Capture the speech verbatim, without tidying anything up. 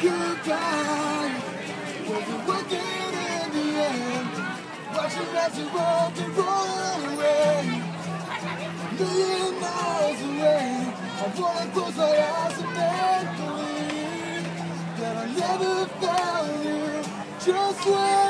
goodbye. Was it worth it in the end? Watching as you rolled and roll away, million miles away. I wanna close my eyes and make believe that I never found you just when